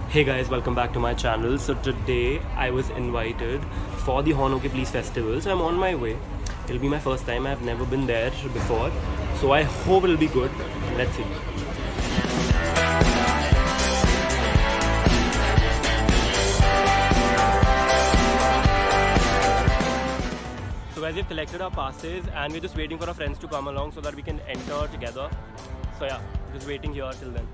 Hey guys, welcome back to my channel. So today I was invited for the Honoke Please Festival. So I'm on my way. It'll be my first time. I've never been there before. So I hope it'll be good. Let's see. So guys, we've collected our passes and we're just waiting for our friends to come along so that we can enter together. So yeah, just waiting here till then.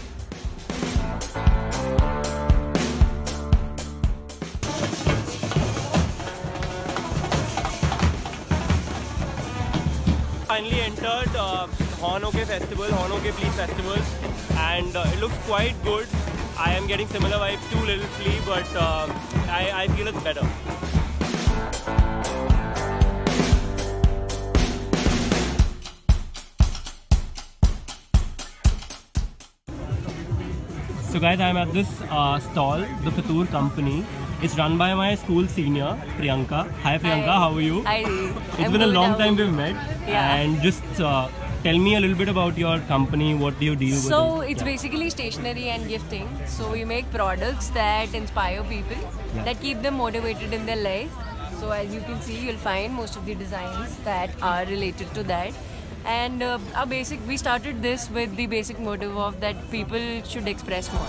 Finally entered Honoke Festival, Honoke Please Festival, and it looks quite good. I am getting similar vibes to Little Flea, but I feel it's better. So guys, I'm at this stall, the Fatur company. It's run by my school senior, Priyanka. Hi Priyanka, Hi. how are you? Hi. It's been a long time we've met. Yeah. And just tell me a little bit about your company, what do you deal with? So it's basically stationery and gifting. So we make products that inspire people, that keep them motivated in their life. So as you can see, you'll find most of the designs that are related to that. And we started this with the basic motive of that people should express more.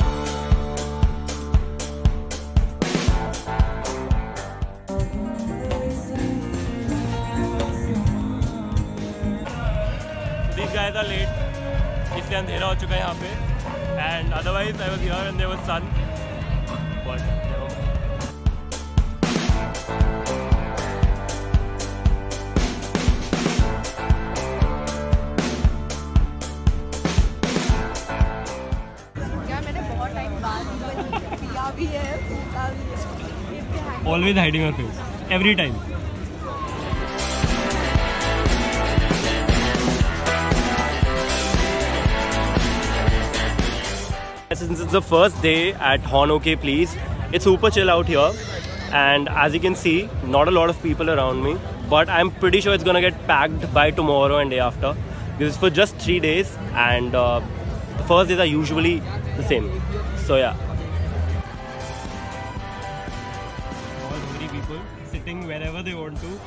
These guys are late. इसलिए अंधेरा हो चुका है यहाँ पे. And otherwise I was here and there was sun. But never mind. Always hiding her face. Every time. Since it's the first day at Honoke Please, it's super chill out here. And as you can see, not a lot of people around me. But I'm pretty sure it's gonna get packed by tomorrow and day after. Because it's for just 3 days. And the first days are usually the same. So yeah. People sitting wherever they want to.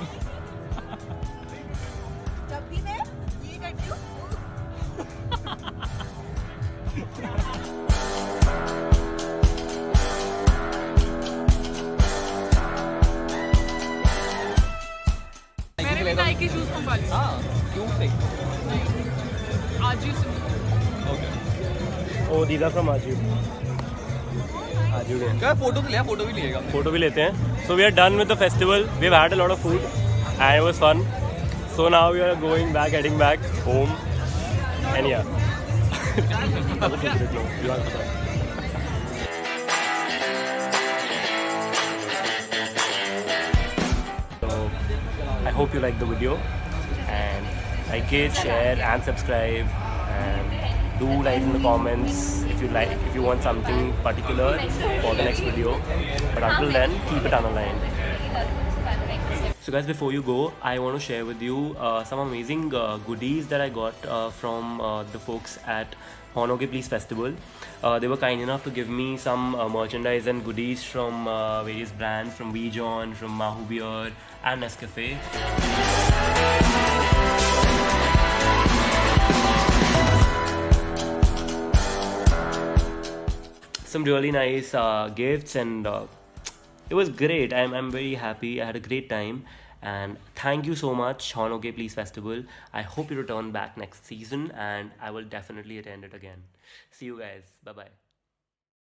मेरे भी Nike shoes मंगवा ली। हाँ, क्यों से? आजू से। Oh, these are from Aju. क्या photo तो लिया, फोटो भी लिएगा। फोटो भी लेते हैं. So we are done with the festival. We've had a lot of food and it was fun. So now we are going back, heading back home. And yeah. So I hope you like the video and like it, share and subscribe, and do write in the comments if you want something particular for the next video. But until then, keep it unaligned. So guys, before you go, I want to share with you some amazing goodies that I got from the folks at Honoke Please Festival. They were kind enough to give me some merchandise and goodies from various brands, from Vijon, from Mahu Beer and Nescafe. Some really nice gifts, and it was great. I'm very happy. I had a great time, and thank you so much, Honoke Please Festival. I hope you return back next season, and I will definitely attend it again. See you guys. Bye bye.